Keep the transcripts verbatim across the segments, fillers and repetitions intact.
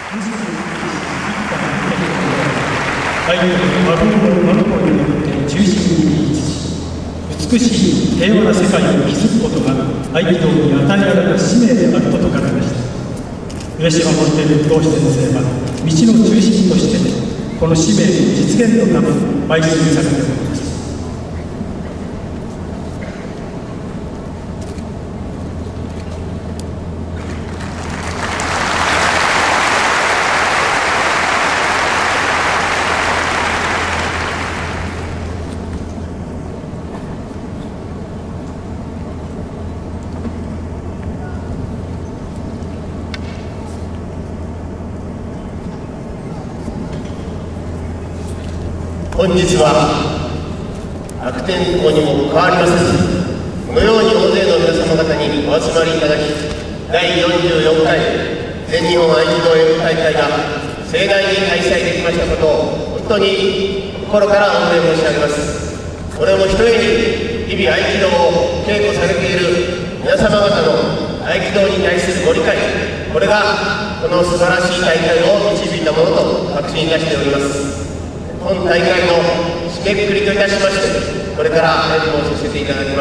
相手の魔法の魔法によって中心に位置し、美しい平和な世界を築くことが合気道に与えられた使命であることからでした。上島守天道師先生は道の中心としてこの使命の実現のため邁進されております。 本日は悪天候にも変わりませず、このように大勢の皆様方にお集まりいただき、だいよんじゅうよんかい全日本合気道演武大会が盛大に開催できましたことを本当に心から御礼申し上げます。これもひとえに日々合気道を稽古されている皆様方の合気道に対するご理解、これがこの素晴らしい大会を導いたものと確信いたしております。本大会の締めくくりといたしまして、これから演舞をさせていただきます。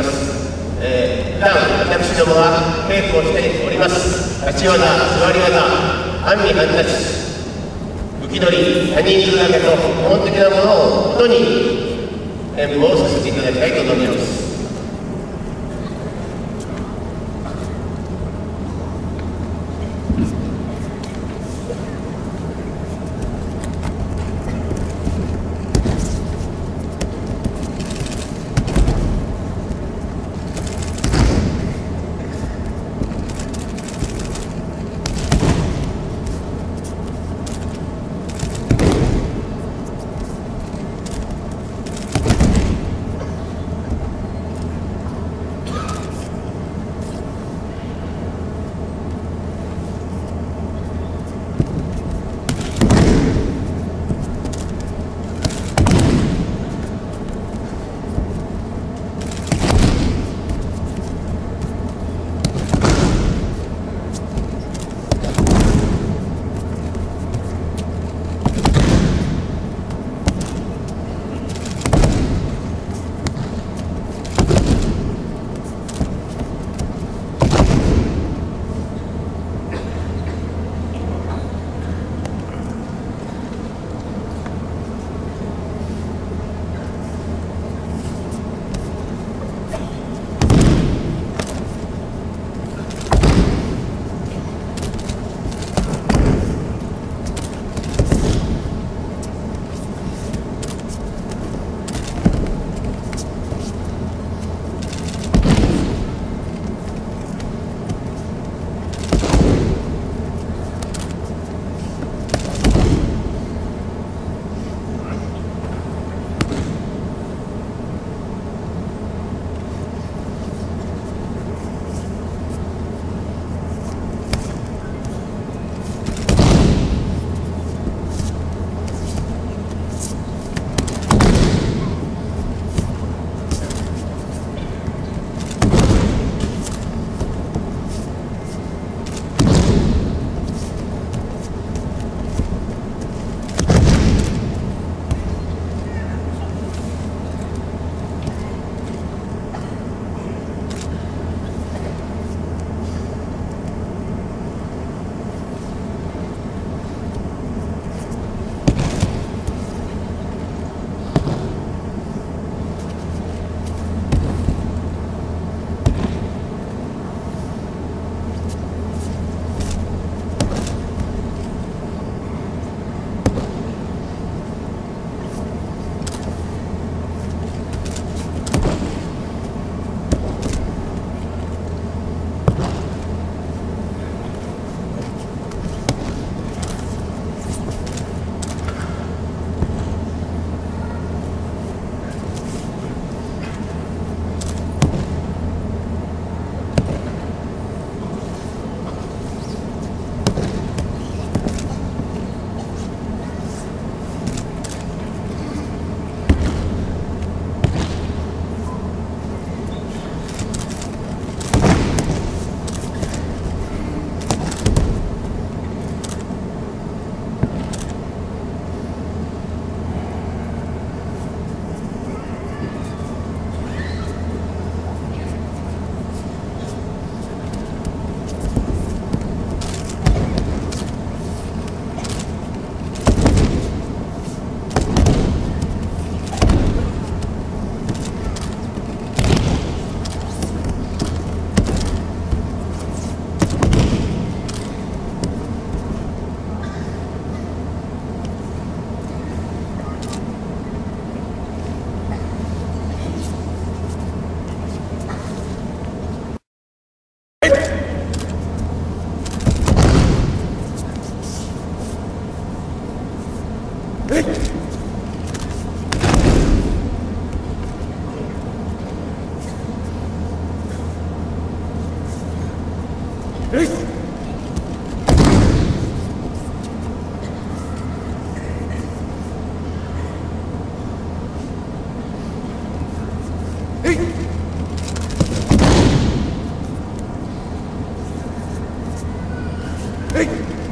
えー、普段私どもが稽古をしております立ち技、座り技、半身半立ち、浮き取り、他人数投げと基本的なものをもとに演舞をさせていただきたいと存じます。 Hey!